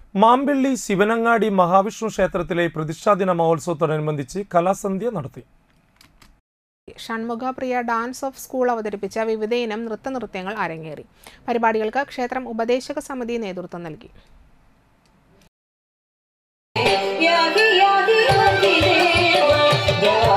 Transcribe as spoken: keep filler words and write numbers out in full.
മാമ്പിള്ളി ശിവനങ്ങാടി മഹാവിഷ്ണു ക്ഷേത്രത്തിലെ പ്രതിഷ്ഠാദിന മഹോത്സവത്തോടനുബന്ധിച്ച് കലാസന്ധ്യ നടത്തി. Shanmukhapriya dance of school അവതരിപ്പിച്ച വിവിധ ഇനം നൃത്തനൃത്യങ്ങൾ അരങ്ങേറി. പരിപാടികൾക്ക് ക്ഷേത്രം ഉപദേശക സമിതി നേതൃത്വം നൽകി. Yeah, yeah, yeah, yeah, yeah.